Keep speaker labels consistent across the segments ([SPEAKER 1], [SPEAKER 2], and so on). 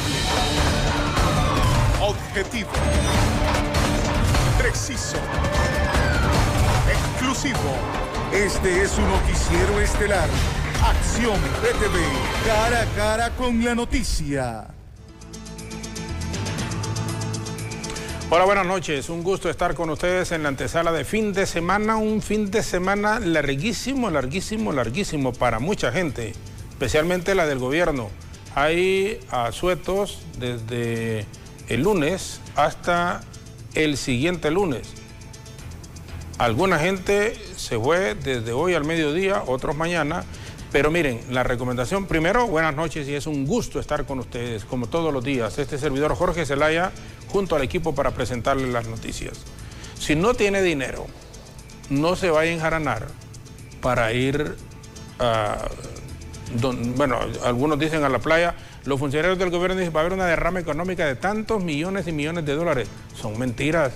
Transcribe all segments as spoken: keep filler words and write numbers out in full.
[SPEAKER 1] Objetivo. Preciso. Exclusivo. Este es su noticiero estelar. Acción P T V. Cara a cara con la noticia.
[SPEAKER 2] Hola, buenas noches. Un gusto estar con ustedes en la antesala de fin de semana. Un fin de semana larguísimo, larguísimo, larguísimo para mucha gente, especialmente la del gobierno. Hay asuetos desde el lunes hasta el siguiente lunes. Alguna gente se fue desde hoy al mediodía, otros mañana. Pero miren, la recomendación, primero, buenas noches y es un gusto estar con ustedes, como todos los días. Este servidor Jorge Zelaya, junto al equipo para presentarles las noticias. Si no tiene dinero, no se vaya a enjaranar para ir a, don, bueno, algunos dicen a la playa. Los funcionarios del gobierno dicen, va a haber una derrama económica de tantos millones y millones de dólares. Son mentiras.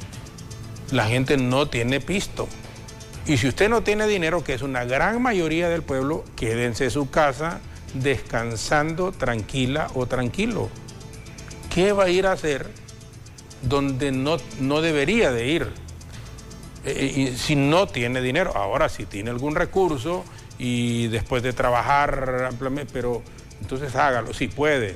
[SPEAKER 2] La gente no tiene pisto. Y si usted no tiene dinero, que es una gran mayoría del pueblo, quédense en su casa descansando tranquila o tranquilo. ¿Qué va a ir a hacer donde no, no debería de ir? Eh, y si no tiene dinero, ahora si tiene algún recurso y después de trabajar ampliamente, pero entonces hágalo, si puede.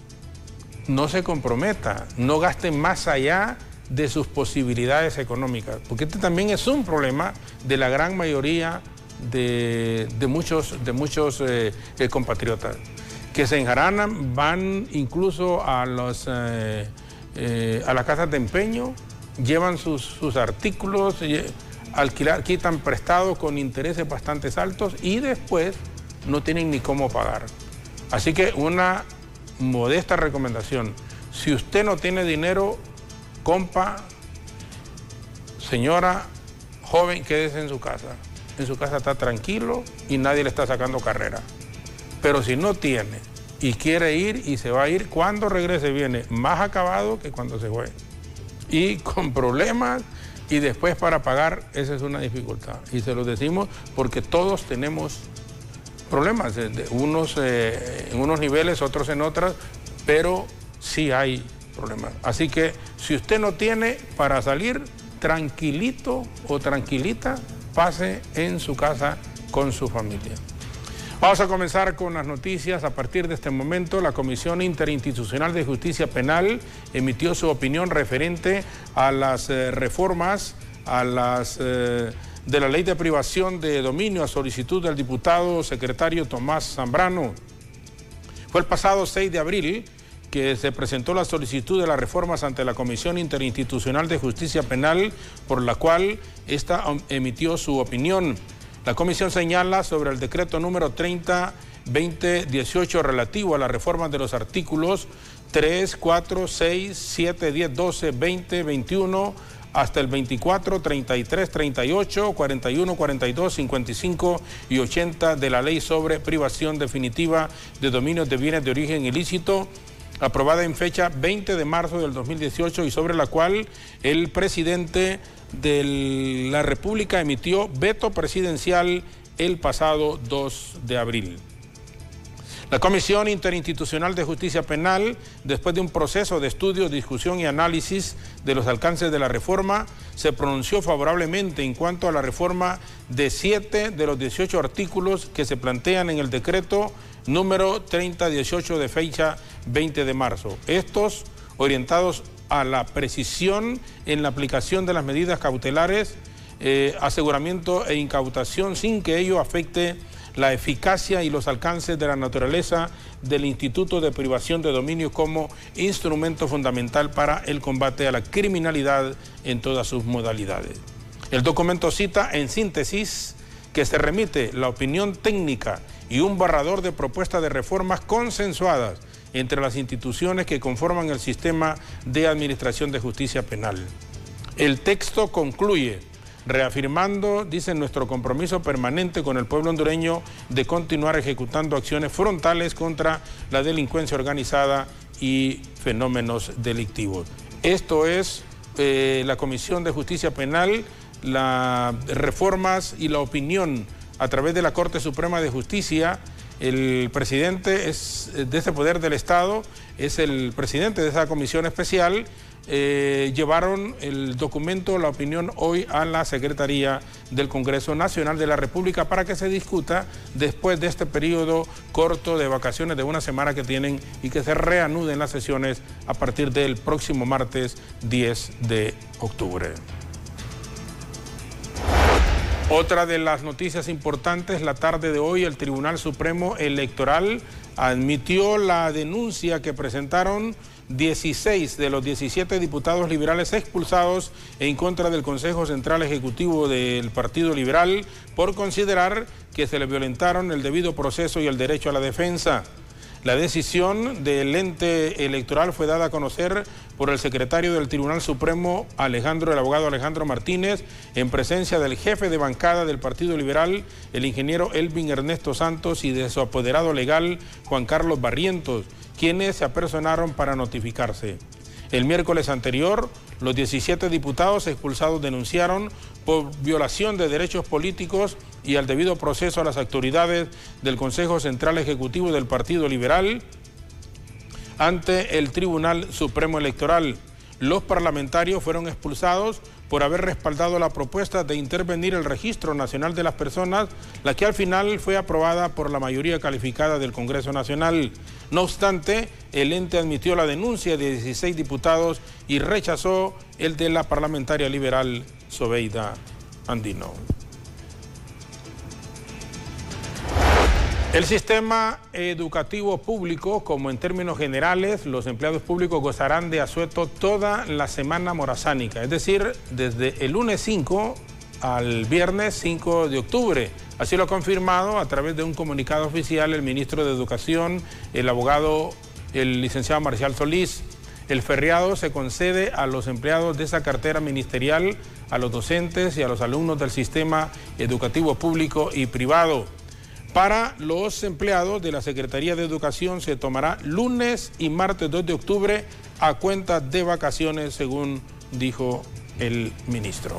[SPEAKER 2] No se comprometa, no gaste más allá de sus posibilidades económicas, porque este también es un problema de la gran mayoría de, de muchos, de muchos eh, eh, compatriotas, que se enjaranan, van incluso a, los, eh, eh, a las casas de empeño, llevan sus, sus artículos, eh, alquilar, quitan prestados con intereses bastante altos y después no tienen ni cómo pagar. Así que una modesta recomendación, si usted no tiene dinero, compa, señora, joven, quédese en su casa. En su casa está tranquilo y nadie le está sacando carrera. Pero si no tiene y quiere ir y se va a ir, cuando regrese viene más acabado que cuando se fue. Y con problemas y después para pagar, esa es una dificultad. Y se lo decimos porque todos tenemos problemas, de unos eh, en unos niveles, otros en otras, pero sí hay problemas. Así que si usted no tiene para salir, tranquilito o tranquilita, pase en su casa con su familia. Vamos a comenzar con las noticias. A partir de este momento, la Comisión Interinstitucional de Justicia Penal emitió su opinión referente a las eh, reformas a las, eh, de la Ley de Privación de Dominio a solicitud del diputado secretario Tomás Zambrano. Fue el pasado seis de abril que se presentó la solicitud de las reformas ante la Comisión Interinstitucional de Justicia Penal, por la cual ésta emitió su opinión. La comisión señala sobre el decreto número treinta veinte dieciocho relativo a las reformas de los artículos tres, cuatro, seis, siete, diez, doce, veinte, veintiuno, hasta el veinticuatro, treinta y tres, treinta y ocho, cuarenta y uno, cuarenta y dos, cincuenta y cinco y ochenta de la Ley sobre Privación Definitiva de Dominios de Bienes de Origen Ilícito, aprobada en fecha veinte de marzo del dos mil dieciocho y sobre la cual el presidente de la República emitió veto presidencial el pasado dos de abril. La Comisión Interinstitucional de Justicia Penal, después de un proceso de estudio, discusión y análisis de los alcances de la reforma, se pronunció favorablemente en cuanto a la reforma de siete de los dieciocho artículos que se plantean en el decreto número treinta dieciocho de fecha veinte de marzo. Estos orientados a la precisión en la aplicación de las medidas cautelares, eh, aseguramiento e incautación sin que ello afecte la eficacia y los alcances de la naturaleza del Instituto de Privación de Dominio como instrumento fundamental para el combate a la criminalidad en todas sus modalidades. El documento cita en síntesis que se remite la opinión técnica y un borrador de propuestas de reformas consensuadas entre las instituciones que conforman el sistema de administración de justicia penal. El texto concluye reafirmando, dice, nuestro compromiso permanente con el pueblo hondureño de continuar ejecutando acciones frontales contra la delincuencia organizada y fenómenos delictivos. Esto es eh, la Comisión de Justicia Penal, las reformas y la opinión a través de la Corte Suprema de Justicia el presidente es, de ese poder del Estado, es el presidente de esa comisión especial. Eh, llevaron el documento, la opinión, hoy a la Secretaría del Congreso Nacional de la República para que se discuta después de este periodo corto de vacaciones de una semana que tienen y que se reanuden las sesiones a partir del próximo martes diez de octubre. Otra de las noticias importantes, la tarde de hoy el Tribunal Supremo Electoral admitió la denuncia que presentaron dieciséis de los diecisiete diputados liberales expulsados en contra del Consejo Central Ejecutivo del Partido Liberal por considerar que se les violentaron el debido proceso y el derecho a la defensa. La decisión del ente electoral fue dada a conocer por el secretario del Tribunal Supremo, Alejandro, el abogado Alejandro Martínez, en presencia del jefe de bancada del Partido Liberal, el ingeniero Elvin Ernesto Santos, y de su apoderado legal, Juan Carlos Barrientos, quienes se apersonaron para notificarse. El miércoles anterior, los diecisiete diputados expulsados denunciaron por violación de derechos políticos y al debido proceso a las autoridades del Consejo Central Ejecutivo del Partido Liberal ante el Tribunal Supremo Electoral. Los parlamentarios fueron expulsados por haber respaldado la propuesta de intervenir el Registro Nacional de las Personas, la que al final fue aprobada por la mayoría calificada del Congreso Nacional. No obstante, el ente admitió la denuncia de dieciséis diputados y rechazó el de la parlamentaria liberal Zobeida Andino. El sistema educativo público, como en términos generales, los empleados públicos gozarán de asueto toda la semana morazánica, es decir, desde el lunes cinco al viernes cinco de octubre. Así lo ha confirmado a través de un comunicado oficial el ministro de Educación, el abogado, el licenciado Marcial Solís. El feriado se concede a los empleados de esa cartera ministerial, a los docentes y a los alumnos del sistema educativo público y privado. Para los empleados de la Secretaría de Educación se tomará lunes y martes dos de octubre a cuenta de vacaciones, según dijo el ministro.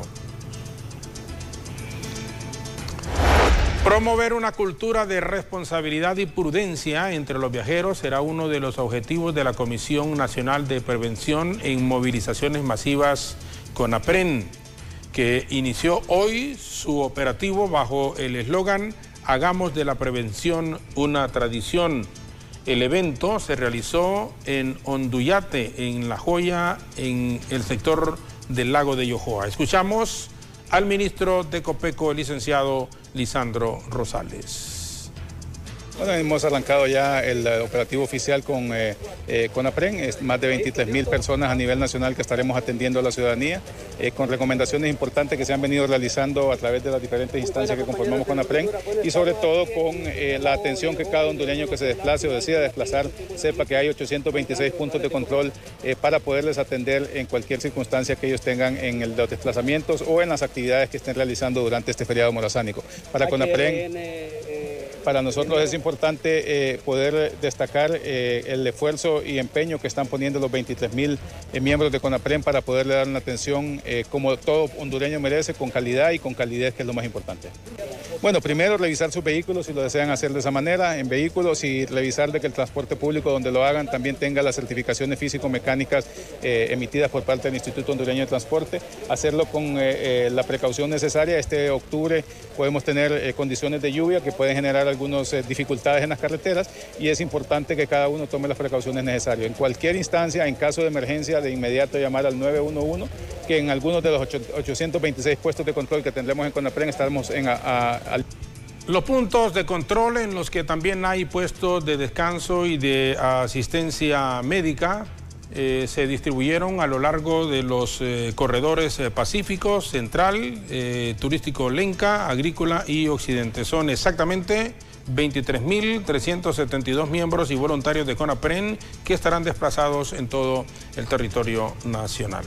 [SPEAKER 2] Promover una cultura de responsabilidad y prudencia entre los viajeros será uno de los objetivos de la Comisión Nacional de Prevención en Movilizaciones Masivas CONAPREN, que inició hoy su operativo bajo el eslogan "Hagamos de la prevención una tradición". El evento se realizó en Onduyate, en La Joya, en el sector del lago de Yojoa. Escuchamos al ministro de Copeco, el licenciado Lisandro Rosales.
[SPEAKER 3] Bueno, hemos arrancado ya el operativo oficial con eh, eh, CONAPREN, es más de veintitrés mil personas a nivel nacional que estaremos atendiendo a la ciudadanía, eh, con recomendaciones importantes que se han venido realizando a través de las diferentes instancias que conformamos CONAPREN y sobre todo con eh, la atención que cada hondureño que se desplace o decida desplazar sepa que hay ochocientos veintiséis puntos de control eh, para poderles atender en cualquier circunstancia que ellos tengan en el, los desplazamientos o en las actividades que estén realizando durante este feriado morazánico. Para CONAPREN, para nosotros es importante eh, poder destacar eh, el esfuerzo y empeño que están poniendo los veintitrés mil eh, miembros de CONAPREN para poderle dar una atención eh, como todo hondureño merece, con calidad y con calidez, que es lo más importante. Bueno, primero revisar sus vehículos si lo desean hacer de esa manera, en vehículos, y revisar de que el transporte público donde lo hagan también tenga las certificaciones físico-mecánicas eh, emitidas por parte del Instituto Hondureño de Transporte, hacerlo con eh, eh, la precaución necesaria. Este octubre podemos tener eh, condiciones de lluvia que pueden generar algunas eh, dificultades en las carreteras y es importante que cada uno tome las precauciones necesarias. En cualquier instancia, en caso de emergencia, de inmediato llamar al nueve uno uno, que en algunos de los ochocientos veintiséis puestos de control que tendremos en CONAPREN estaremos en a, a, al...
[SPEAKER 2] Los puntos de control en los que también hay puestos de descanso y de asistencia médica eh, se distribuyeron a lo largo de los eh, corredores eh, pacíficos, central, eh, turístico Lenca, agrícola y occidente. Son exactamente veintitrés mil trescientos setenta y dos miembros y voluntarios de CONAPREN que estarán desplazados en todo el territorio nacional.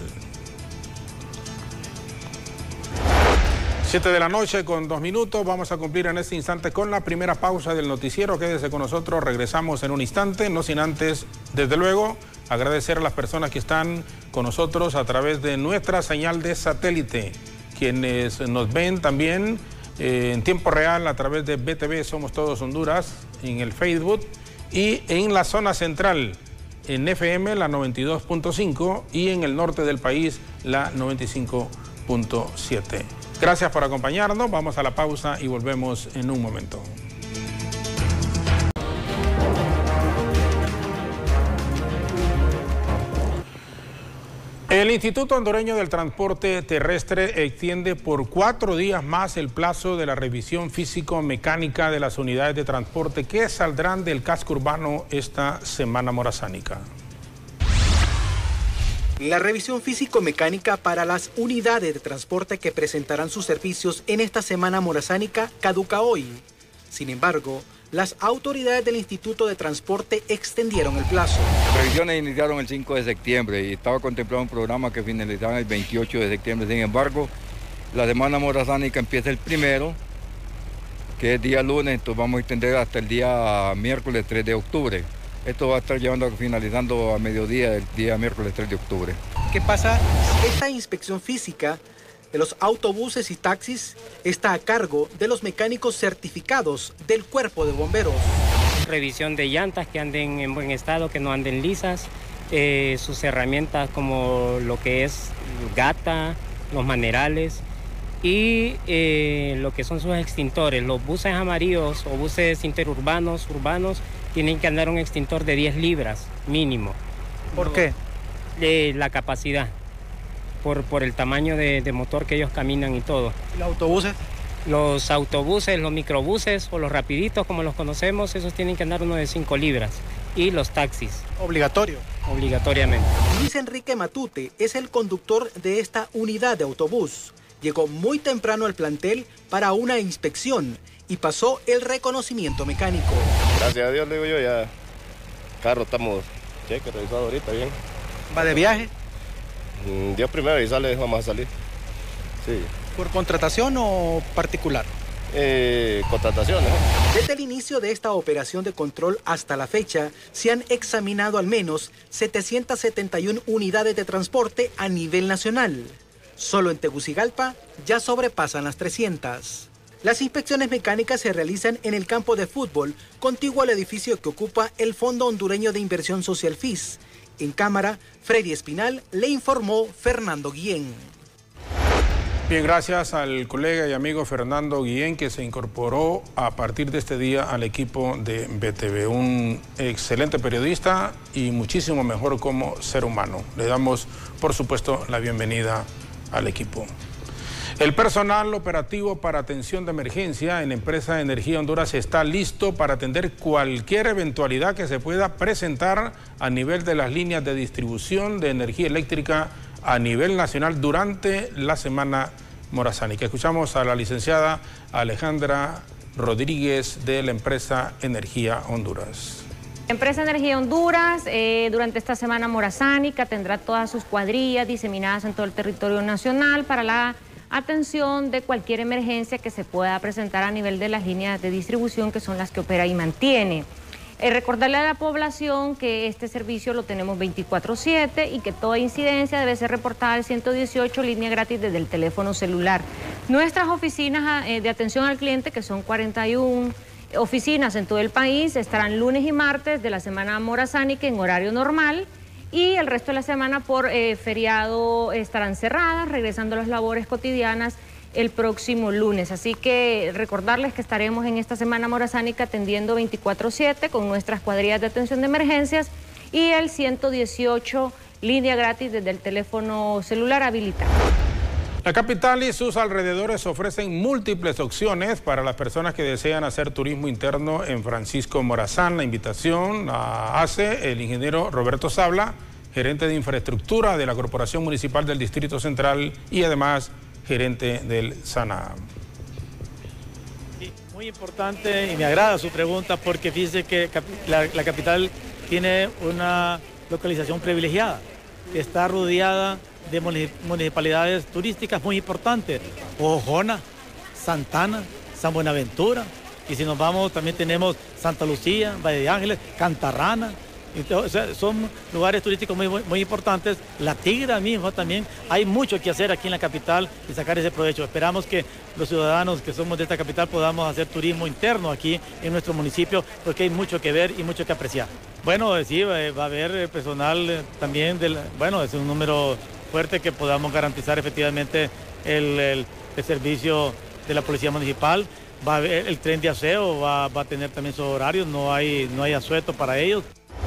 [SPEAKER 2] Siete de la noche con dos minutos, vamos a cumplir en este instante con la primera pausa del noticiero. Quédese con nosotros, regresamos en un instante, no sin antes, desde luego, agradecer a las personas que están con nosotros a través de nuestra señal de satélite, quienes nos ven también eh, en tiempo real a través de B T V Somos Todos Honduras, en el Facebook y en la zona central, en F M la noventa y dos punto cinco y en el norte del país la noventa y cinco punto siete. Gracias por acompañarnos, vamos a la pausa y volvemos en un momento. El Instituto Hondureño del Transporte Terrestre extiende por cuatro días más el plazo de la revisión físico-mecánica de las unidades de transporte que saldrán del casco urbano esta semana morazánica.
[SPEAKER 4] La revisión físico-mecánica para las unidades de transporte que presentarán sus servicios en esta semana morazánica caduca hoy. Sin embargo, las autoridades del Instituto de Transporte extendieron el plazo.
[SPEAKER 5] Las revisiones iniciaron el cinco de septiembre y estaba contemplado un programa que finalizaba el veintiocho de septiembre. Sin embargo, la semana morazánica empieza el primero, que es día lunes, entonces vamos a extender hasta el día miércoles tres de octubre. Esto va a estar llevando finalizando a mediodía el día miércoles tres de octubre.
[SPEAKER 4] ¿Qué pasa? Esta inspección física de los autobuses y taxis está a cargo de los mecánicos certificados del Cuerpo de Bomberos.
[SPEAKER 6] Revisión de llantas que anden en buen estado, que no anden lisas, eh, sus herramientas como lo que es gata, los manerales y eh, lo que son sus extintores. Los buses amarillos o buses interurbanos, urbanos, tienen que andar un extintor de diez libras mínimo.
[SPEAKER 4] ¿Por qué?
[SPEAKER 6] Eh, la capacidad. Por, por el tamaño de, de motor que ellos caminan y todo.
[SPEAKER 4] ¿Y los autobuses?
[SPEAKER 6] Los autobuses, los microbuses o los rapiditos como los conocemos, esos tienen que andar uno de cinco libras. Y los taxis.
[SPEAKER 4] ¿Obligatorio?
[SPEAKER 6] Obligatoriamente.
[SPEAKER 4] Luis Enrique Matute es el conductor de esta unidad de autobús. Llegó muy temprano al plantel para una inspección y pasó el reconocimiento mecánico.
[SPEAKER 7] Gracias a Dios, le digo yo, ya carro estamos cheque, revisado ahorita bien.
[SPEAKER 4] ¿Va de viaje?
[SPEAKER 7] Dios primero y sale, vamos a salir. Sí.
[SPEAKER 4] ¿Por contratación o particular?
[SPEAKER 7] Eh, contrataciones.
[SPEAKER 4] Desde el inicio de esta operación de control hasta la fecha, se han examinado al menos setecientas setenta y una unidades de transporte a nivel nacional. Solo en Tegucigalpa ya sobrepasan las trescientas. Las inspecciones mecánicas se realizan en el campo de fútbol, contiguo al edificio que ocupa el Fondo Hondureño de Inversión Social F I S. En cámara, Freddy Espinal, le informó Fernando Guillén.
[SPEAKER 2] Bien, gracias al colega y amigo Fernando Guillén, que se incorporó a partir de este día al equipo de B T V. Un excelente periodista y muchísimo mejor como ser humano. Le damos, por supuesto, la bienvenida al equipo. El personal operativo para atención de emergencia en la empresa Energía Honduras está listo para atender cualquier eventualidad que se pueda presentar a nivel de las líneas de distribución de energía eléctrica a nivel nacional durante la semana morazánica. Escuchamos a la licenciada Alejandra Rodríguez de la empresa Energía Honduras.
[SPEAKER 8] Empresa Energía Honduras eh, durante esta semana morazánica tendrá todas sus cuadrillas diseminadas en todo el territorio nacional para la atención de cualquier emergencia que se pueda presentar a nivel de las líneas de distribución, que son las que opera y mantiene. Eh, recordarle a la población que este servicio lo tenemos veinticuatro siete y que toda incidencia debe ser reportada al ciento dieciocho, línea gratis desde el teléfono celular. Nuestras oficinas eh, de atención al cliente, que son cuarenta y una oficinas en todo el país, estarán lunes y martes de la semana morazánica en horario normal, y el resto de la semana por eh, feriado estarán cerradas, regresando a las labores cotidianas el próximo lunes. Así que recordarles que estaremos en esta semana morazánica atendiendo veinticuatro siete con nuestras cuadrillas de atención de emergencias y el ciento dieciocho, línea gratis desde el teléfono celular habilitado.
[SPEAKER 2] La capital y sus alrededores ofrecen múltiples opciones para las personas que desean hacer turismo interno en Francisco Morazán. La invitación la hace el ingeniero Roberto Sabla, gerente de infraestructura de la Corporación Municipal del Distrito Central y además gerente del SANAA.
[SPEAKER 9] Muy importante y me agrada su pregunta porque fíjese que la, la capital tiene una localización privilegiada, que está rodeada de municipalidades turísticas muy importantes, Ojona, Santana, San Buenaventura, y si nos vamos también tenemos Santa Lucía, Valle de Ángeles, Cantarrana, Entonces, o sea, son lugares turísticos muy, muy, muy importantes. La Tigra mismo también, hay mucho que hacer aquí en la capital y sacar ese provecho. Esperamos que los ciudadanos que somos de esta capital podamos hacer turismo interno aquí en nuestro municipio, porque hay mucho que ver y mucho que apreciar. Bueno, sí, va a haber personal también, del, bueno, es un número fuerte que podamos garantizar efectivamente el, el, el servicio de la Policía Municipal. Va a haber, el tren de aseo va, va a tener también sus horarios, no hay, no hay asueto para ellos.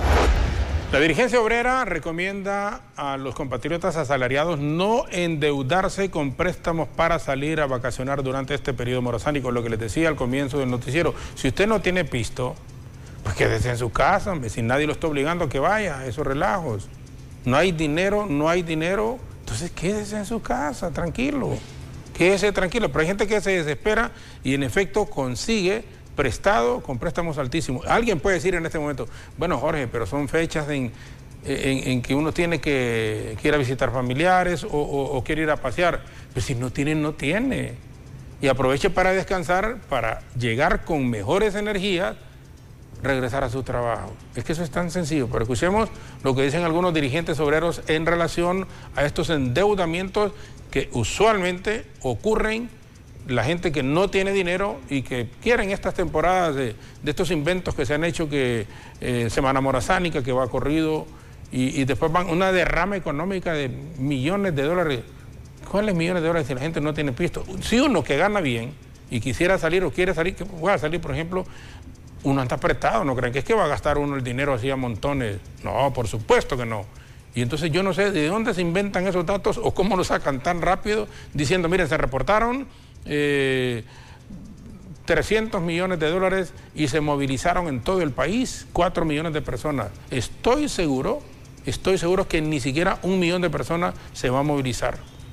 [SPEAKER 2] La dirigencia obrera recomienda a los compatriotas asalariados no endeudarse con préstamos para salir a vacacionar durante este periodo morazánico, lo que les decía al comienzo del noticiero. Si usted no tiene pisto, pues quédese en su casa, hombre, si nadie lo está obligando a que vaya, esos relajos. No hay dinero, no hay dinero, entonces quédese en su casa, tranquilo, quédese tranquilo. Pero hay gente que se desespera y en efecto consigue prestado con préstamos altísimos. Alguien puede decir en este momento, bueno, Jorge, pero son fechas en, en, en que uno tiene que, que ir a visitar familiares o, o, o quiere ir a pasear. Pero si no tiene, no tiene. Y aproveche para descansar, para llegar con mejores energías, regresar a su trabajo. Es que eso es tan sencillo. Pero escuchemos lo que dicen algunos dirigentes obreros en relación a estos endeudamientos que usualmente ocurren la gente que no tiene dinero y que quieren estas temporadas de, de estos inventos que se han hecho, que eh, Semana Morazánica, que va corrido, y, y después van una derrama económica de millones de dólares. ¿Cuáles millones de dólares si la gente no tiene pisto? Si uno que gana bien y quisiera salir o quiere salir, que pueda salir, por ejemplo, uno está apretado, ¿no creen que es que va a gastar uno el dinero así a montones? No, por supuesto que no. Y entonces yo no sé de dónde se inventan esos datos o cómo lo sacan tan rápido, diciendo, miren, se reportaron Eh, trescientos millones de dólares y se movilizaron en todo el país cuatro millones de personas. Estoy seguro, estoy seguro que ni siquiera un millón de personas se va a movilizar.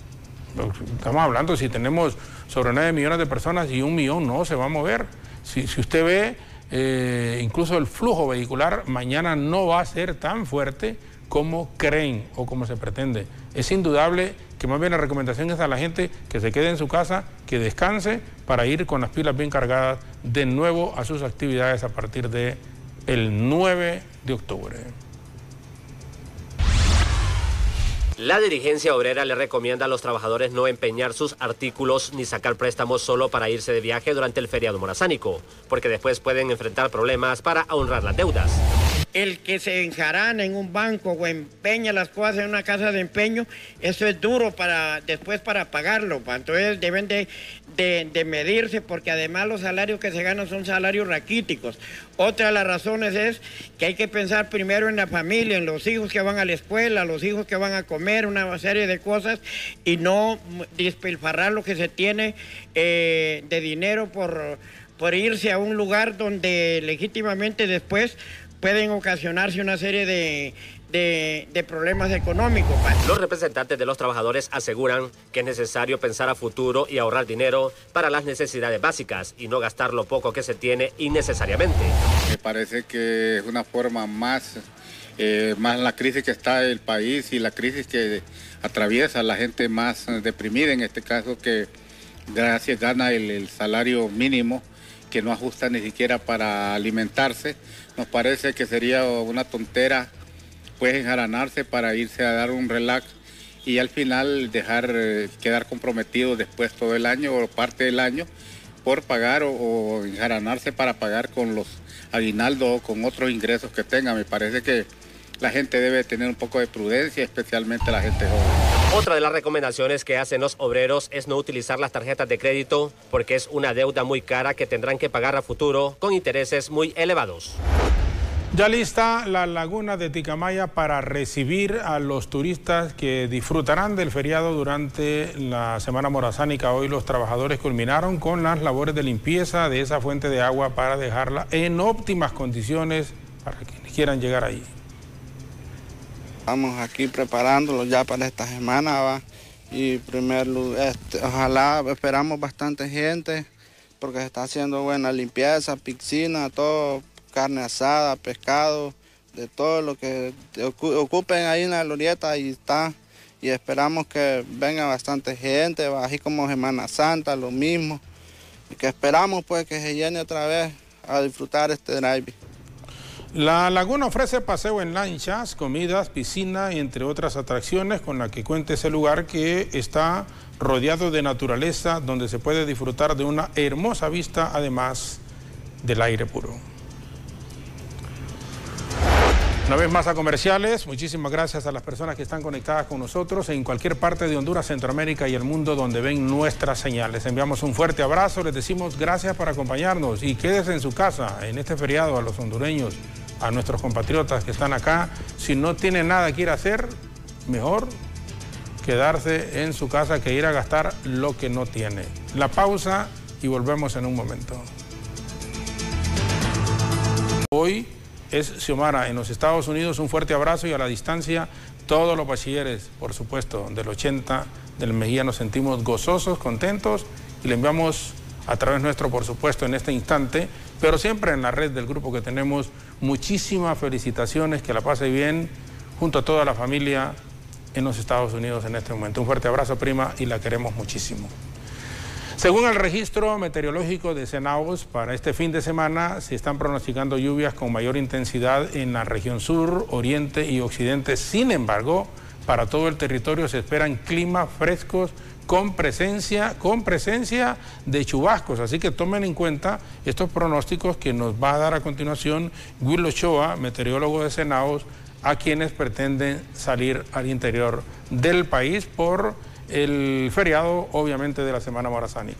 [SPEAKER 2] Estamos hablando, si tenemos sobre nueve millones de personas y un millón no se va a mover. Si, si usted ve, eh, incluso el flujo vehicular mañana no va a ser tan fuerte como creen o como se pretende. Es indudable que más bien la recomendación es a la gente que se quede en su casa, que descanse para ir con las pilas bien cargadas de nuevo a sus actividades a partir de el nueve de octubre.
[SPEAKER 10] La dirigencia obrera le recomienda a los trabajadores no empeñar sus artículos ni sacar préstamos solo para irse de viaje durante el feriado morazánico, porque después pueden enfrentar problemas para honrar las deudas.
[SPEAKER 11] El que se enjarana en un banco o empeña las cosas en una casa de empeño, eso es duro para después para pagarlo. Entonces deben de, de, de medirse, porque además los salarios que se ganan son salarios raquíticos. Otra de las razones es que hay que pensar primero en la familia, en los hijos que van a la escuela, los hijos que van a comer, una serie de cosas, y no despilfarrar lo que se tiene eh, de dinero por, por irse a un lugar donde legítimamente después pueden ocasionarse una serie de, de, de problemas económicos.
[SPEAKER 10] Los representantes de los trabajadores aseguran que es necesario pensar a futuro y ahorrar dinero para las necesidades básicas y no gastar lo poco que se tiene innecesariamente.
[SPEAKER 12] Me parece que es una forma más, eh, más la crisis que está el país y la crisis que atraviesa la gente más deprimida, en este caso, que gracias gana el, el salario mínimo, que no ajusta ni siquiera para alimentarse. Nos parece que sería una tontera pues enjaranarse para irse a dar un relax y al final dejar eh, quedar comprometido después todo el año o parte del año por pagar o, o enjaranarse para pagar con los aguinaldos o con otros ingresos que tenga. Me parece que la gente debe tener un poco de prudencia, especialmente la gente joven.
[SPEAKER 10] Otra de las recomendaciones que hacen los obreros es no utilizar las tarjetas de crédito porque es una deuda muy cara que tendrán que pagar a futuro con intereses muy elevados.
[SPEAKER 2] Ya lista la laguna de Ticamaya para recibir a los turistas que disfrutarán del feriado durante la Semana Morazánica. Hoy los trabajadores culminaron con las labores de limpieza de esa fuente de agua para dejarla en óptimas condiciones para quienes quieran llegar allí.
[SPEAKER 13] Estamos aquí preparándolo ya para esta semana, ¿va? Y primero, este, ojalá esperamos bastante gente porque se está haciendo buena limpieza, piscina, todo, carne asada, pescado, de todo lo que ocupen ahí en la glorieta y está. Y esperamos que venga bastante gente, ¿va? Así como Semana Santa, lo mismo. Y que esperamos pues que se llene otra vez a disfrutar este drive.
[SPEAKER 2] La laguna ofrece paseo en lanchas, comidas, piscina y entre otras atracciones con la que cuenta ese lugar que está rodeado de naturaleza donde se puede disfrutar de una hermosa vista además del aire puro. Una vez más a comerciales, muchísimas gracias a las personas que están conectadas con nosotros en cualquier parte de Honduras, Centroamérica y el mundo donde ven nuestras señales. Enviamos un fuerte abrazo, les decimos gracias por acompañarnos y quédese en su casa en este feriado a los hondureños, a nuestros compatriotas que están acá. Si no tienen nada que ir a hacer, mejor quedarse en su casa que ir a gastar lo que no tiene. La pausa y volvemos en un momento. Hoy es Xiomara en los Estados Unidos. Un fuerte abrazo y a la distancia todos los bachilleres, por supuesto, del ochenta del Mejía. Nos sentimos gozosos, contentos y le enviamos a través nuestro, por supuesto, en este instante, pero siempre en la red del grupo que tenemos, muchísimas felicitaciones, que la pase bien junto a toda la familia en los Estados Unidos en este momento. Un fuerte abrazo, prima, y la queremos muchísimo. Según el registro meteorológico de Cenaos, para este fin de semana se están pronosticando lluvias con mayor intensidad en la región sur, oriente y occidente. Sin embargo, para todo el territorio se esperan climas frescos con presencia, con presencia de chubascos. Así que tomen en cuenta estos pronósticos que nos va a dar a continuación Will Ochoa, meteorólogo de Cenaos, a quienes pretenden salir al interior del país por el feriado, obviamente, de la Semana Morazánica.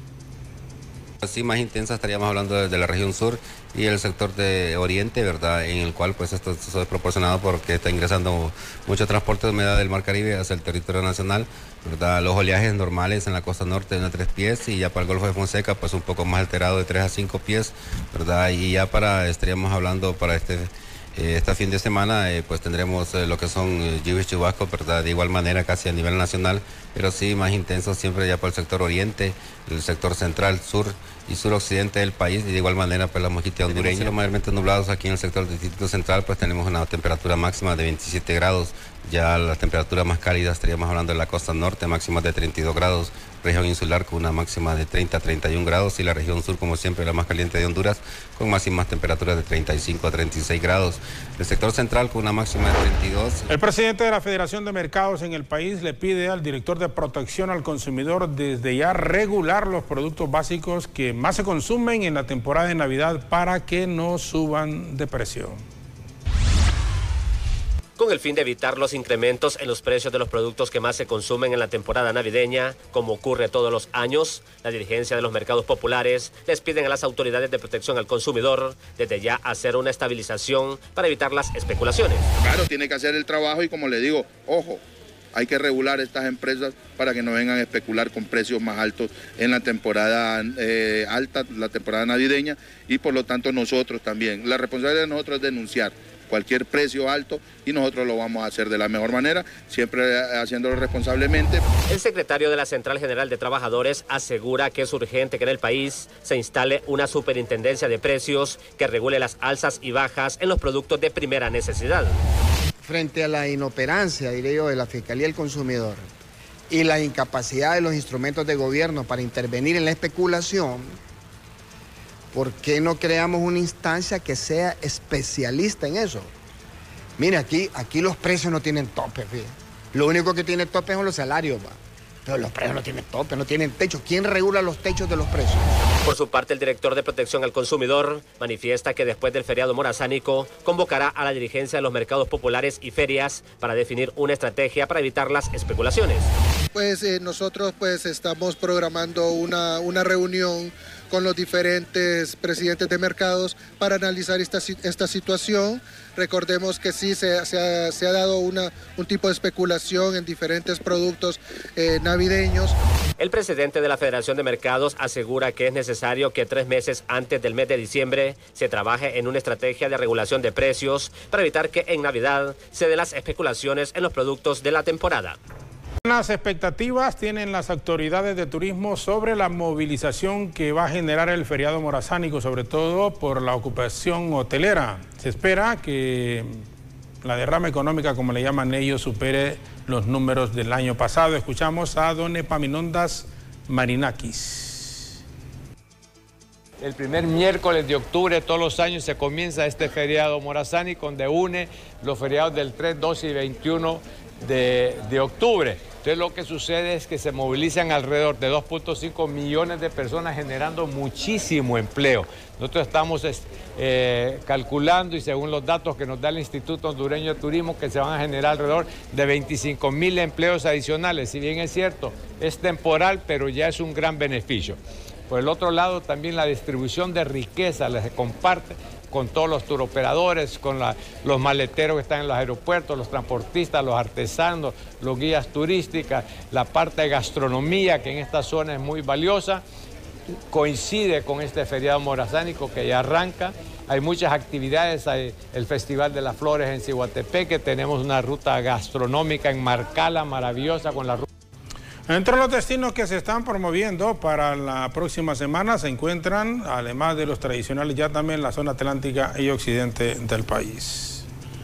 [SPEAKER 14] Así más intensa estaríamos hablando de, de la región sur y el sector de oriente, ¿verdad? En el cual pues esto, esto es desproporcionado porque está ingresando mucho transporte de humedad del Mar Caribe hacia el territorio nacional, ¿verdad? Los oleajes normales en la costa norte de unos tres pies y ya para el Golfo de Fonseca pues un poco más alterado de tres a cinco pies, ¿verdad? Y ya para, estaríamos hablando para este... Este fin de semana eh, pues tendremos eh, lo que son eh, lluvias y chubascos, ¿verdad? De igual manera casi a nivel nacional, pero sí más intensos siempre ya por el sector oriente, el sector central, sur y suroccidente del país, y de igual manera pues la mosquita hondureña. Los mayormente nublados aquí en el sector del distrito central, pues tenemos una temperatura máxima de veintisiete grados, ya las temperaturas más cálidas estaríamos hablando de la costa norte, máximas de treinta y dos grados, región insular con una máxima de treinta a treinta y un grados y la región sur, como siempre, la más caliente de Honduras, con máximas temperaturas de treinta y cinco a treinta y seis grados. El sector central con una máxima de treinta y dos.
[SPEAKER 2] El presidente de la Federación de Mercados en el país le pide al director de Protección al Consumidor desde ya regular los productos básicos que más se consumen en la temporada de Navidad para que no suban de precio.
[SPEAKER 10] Con el fin de evitar los incrementos en los precios de los productos que más se consumen en la temporada navideña, como ocurre todos los años, la dirigencia de los mercados populares les piden a las autoridades de protección al consumidor desde ya hacer una estabilización para evitar las especulaciones.
[SPEAKER 15] Claro, tiene que hacer el trabajo y como le digo, ojo, hay que regular estas empresas para que no vengan a especular con precios más altos en la temporada eh, alta, la temporada navideña, y por lo tanto nosotros también. La responsabilidad de nosotros es denunciar cualquier precio alto y nosotros lo vamos a hacer de la mejor manera, siempre haciéndolo responsablemente.
[SPEAKER 10] El secretario de la Central General de Trabajadores asegura que es urgente que en el país se instale una superintendencia de precios que regule las alzas y bajas en los productos de primera necesidad.
[SPEAKER 16] Frente a la inoperancia, diré yo, de la Fiscalía del Consumidor y la incapacidad de los instrumentos de gobierno para intervenir en la especulación, ¿por qué no creamos una instancia que sea especialista en eso? Mire, aquí, aquí los precios no tienen tope, fíjate. Lo único que tiene tope son los salarios, va. Pero los precios no tienen tope, no tienen techo. ¿Quién regula los techos de los precios?
[SPEAKER 10] Por su parte, el director de Protección al Consumidor manifiesta que después del feriado morazánico convocará a la dirigencia de los mercados populares y ferias para definir una estrategia para evitar las especulaciones.
[SPEAKER 17] Pues eh, nosotros pues estamos programando una, una reunión con los diferentes presidentes de mercados para analizar esta, esta situación. Recordemos que sí se, se, ha, se ha dado una, un tipo de especulación en diferentes productos eh, navideños.
[SPEAKER 10] El presidente de la Federación de Mercados asegura que es necesario que tres meses antes del mes de diciembre se trabaje en una estrategia de regulación de precios para evitar que en Navidad se den las especulaciones en los productos de la temporada.
[SPEAKER 2] Las expectativas tienen las autoridades de turismo sobre la movilización que va a generar el feriado morazánico, sobre todo por la ocupación hotelera. Se espera que la derrama económica, como le llaman ellos, supere los números del año pasado. Escuchamos a don Epaminondas Marinakis.
[SPEAKER 18] El primer miércoles de octubre todos los años se comienza este feriado morazánico, donde une los feriados del tres, doce y veintiuno de, de octubre. Entonces lo que sucede es que se movilizan alrededor de dos punto cinco millones de personas generando muchísimo empleo. Nosotros estamos eh, calculando, y según los datos que nos da el Instituto Hondureño de Turismo, que se van a generar alrededor de veinticinco mil empleos adicionales. Si bien es cierto, es temporal, pero ya es un gran beneficio. Por el otro lado, también la distribución de riqueza se comparte con todos los turoperadores, con la, los maleteros que están en los aeropuertos, los transportistas, los artesanos, los guías turísticas, la parte de gastronomía, que en esta zona es muy valiosa, coincide con este feriado morazánico que ya arranca. Hay muchas actividades, hay el Festival de las Flores en Ciguatepeque, tenemos una ruta gastronómica en Marcala maravillosa con la ruta.
[SPEAKER 2] Entre los destinos que se están promoviendo para la próxima semana se encuentran, además de los tradicionales, ya también la zona atlántica y occidente del país.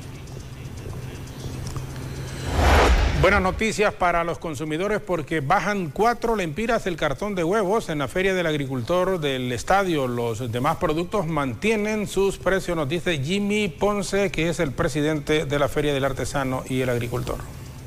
[SPEAKER 2] Buenas noticias para los consumidores porque bajan cuatro lempiras el cartón de huevos en la Feria del Agricultor del Estadio. Los demás productos mantienen sus precios, nos dice Jimmy Ponce, que es el presidente de la Feria del Artesano y el Agricultor.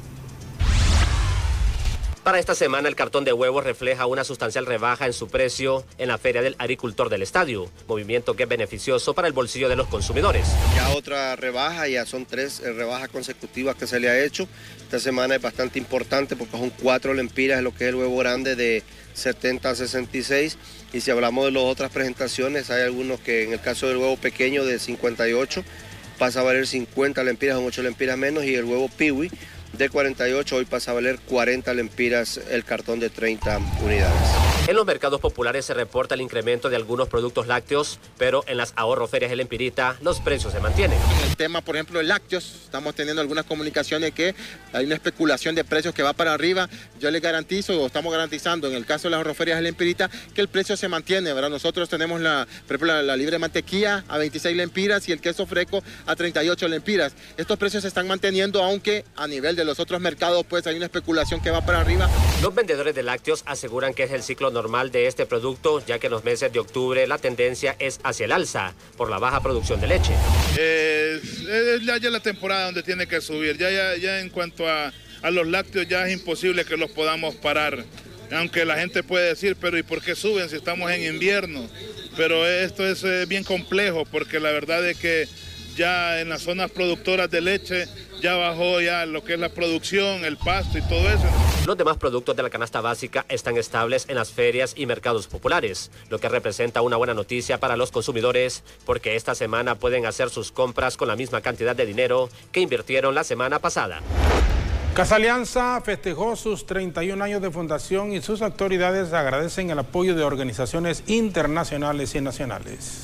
[SPEAKER 10] Para esta semana el cartón de huevos refleja una sustancial rebaja en su precio en la Feria del Agricultor del Estadio, movimiento que es beneficioso para el bolsillo de los consumidores.
[SPEAKER 19] Ya otra rebaja, ya son tres rebajas consecutivas que se le ha hecho. Esta semana es bastante importante porque son cuatro lempiras en lo que es el huevo grande de setenta a sesenta y seis. Y si hablamos de las otras presentaciones, hay algunos que en el caso del huevo pequeño de cincuenta y ocho pasa a valer cincuenta lempiras, son ocho lempiras menos, y el huevo piwi de cuarenta y ocho hoy pasa a valer cuarenta lempiras el cartón de treinta unidades.
[SPEAKER 10] En los mercados populares se reporta el incremento de algunos productos lácteos, pero en las ahorroferias El Empirita los precios se mantienen.
[SPEAKER 20] En el tema, por ejemplo, de lácteos, estamos teniendo algunas comunicaciones que hay una especulación de precios que va para arriba. Yo les garantizo, o estamos garantizando, en el caso de las ahorroferias El Empirita, que el precio se mantiene, ¿verdad? Nosotros tenemos, la, por ejemplo, la, la libre mantequilla a veintiséis lempiras y el queso fresco a treinta y ocho lempiras. Estos precios se están manteniendo, aunque a nivel de los otros mercados, pues hay una especulación que va para arriba.
[SPEAKER 10] Los vendedores de lácteos aseguran que es el ciclo normal de este producto, ya que en los meses de octubre la tendencia es hacia el alza por la baja producción de leche.
[SPEAKER 21] Eh, es ya, ya la temporada donde tiene que subir. Ya, ya, ya en cuanto a, a los lácteos ya es imposible que los podamos parar. Aunque la gente puede decir, pero ¿y por qué suben si estamos en invierno? Pero esto es eh, bien complejo porque la verdad es que ya en las zonas productoras de leche ya bajó ya lo que es la producción, el pasto y todo eso.
[SPEAKER 10] Los demás productos de la canasta básica están estables en las ferias y mercados populares, lo que representa una buena noticia para los consumidores porque esta semana pueden hacer sus compras con la misma cantidad de dinero que invirtieron la semana pasada.
[SPEAKER 2] Casa Alianza festejó sus treinta y un años de fundación y sus autoridades agradecen el apoyo de organizaciones internacionales y nacionales.